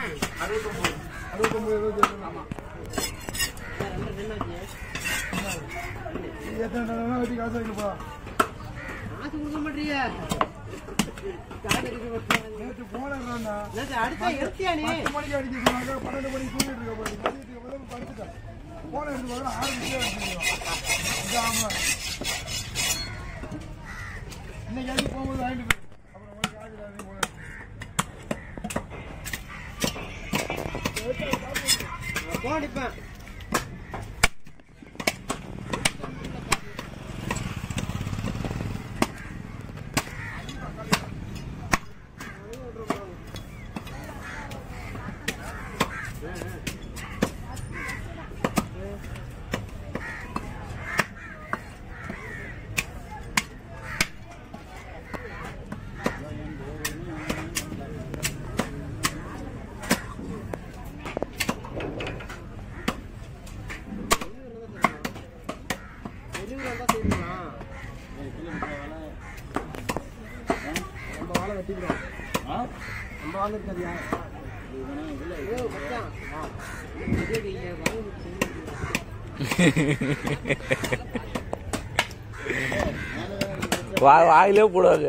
வாயிலே போடுவாங்க.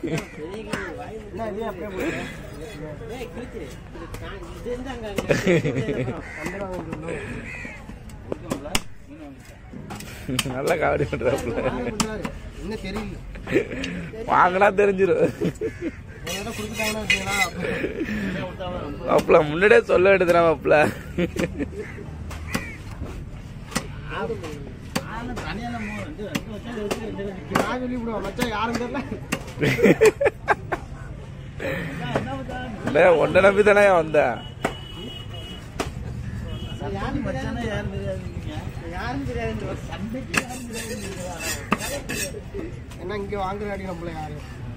நல்லா காமெடி பண்றாப்புல. வாங்கினா தெரிஞ்சிடும். அப்பல முன்னாடியே சொல்ல வேண்டியதுனா அப்பல ஒன்ன நம்பி தானே வந்தேன். என்ன இங்க வாங்குறாடி நம்மள யாரு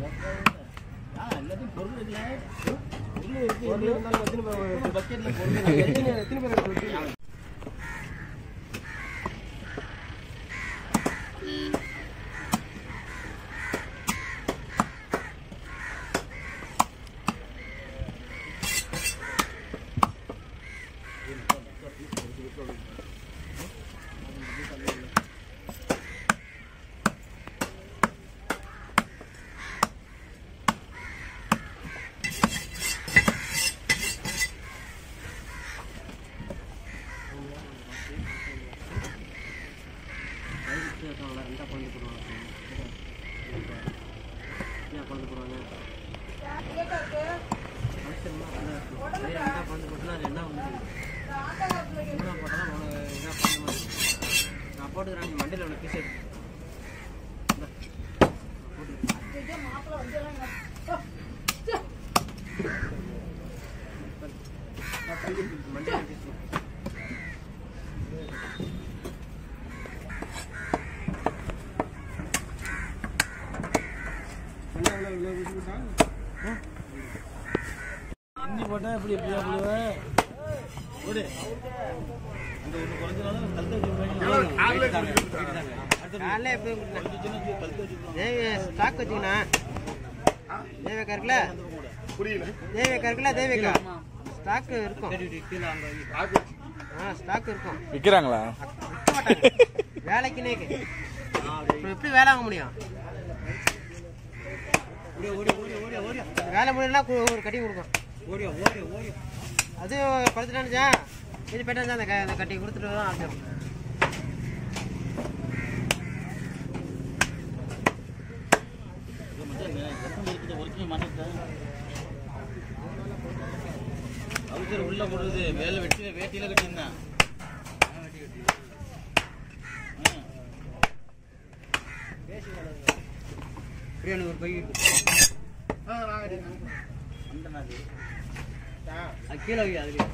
மண்டல பீஸ் இன்னி போட்டா எப்படி எப்படியா போடுவேன் ஸ்டாக் வச்சுக்கண்ணா தேவேக்கா இருக்குல்ல தேவேக்கா இருக்குல்ல தேவேக்கா ஸ்டாக் இருக்கும் ஸ்டாக் இருக்கும் விற்கிறாங்களா வேலைக்குன்னே எப்படி வேலை வாங்க முடியும் வேலை முடியலன்னா ஒரு கட்டி கொடுக்கும் அது படுத்துட்டானுச்சா இது போயிட்டா அந்த கட்டி கொடுத்துட்டு தான் ஆகும் உள்ள போடுறது வேலை வேட்டியில கட்டியிருந்தேன் ஒரு பை கீழே அதுல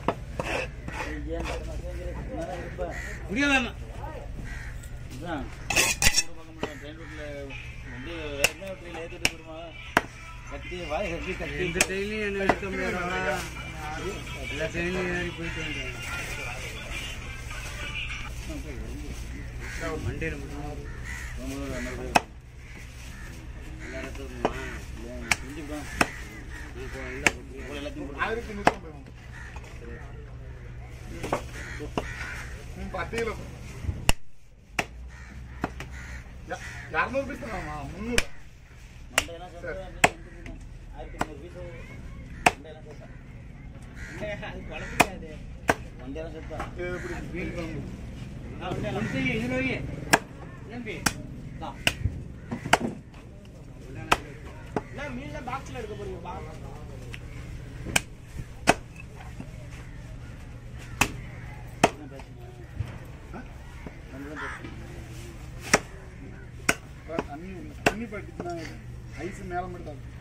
முடியாம ஏற்றிட்டு போடுமா கட்டி வாய் கட்டி கட்டி இந்த ட்ரெயிலையும் என்ன எடுக்க முடியாது எல்லா ட்ரெயிலையும் ஏறி போயிட்டு வந்தேன் மண்டேல எல்லாத்தையும் பட்டியல 200 பீஸ் தானம்மா 300 மண்டையெல்லாம் சேர்த்து 1300 பீஸ் மண்டையெல்லாம் சேர்த்தா அது குழப்பிக்காது மண்டையெல்லாம் சேர்த்தா இது எப்படி மீன் குழம்பு இதுல வை நம்பி தான் மீன்ல பாக்ஸ்ல எடுக்க போறீங்க தண்ணி பட்டுச்சுன்னா ஐஸ் மேல மட்டும் தான்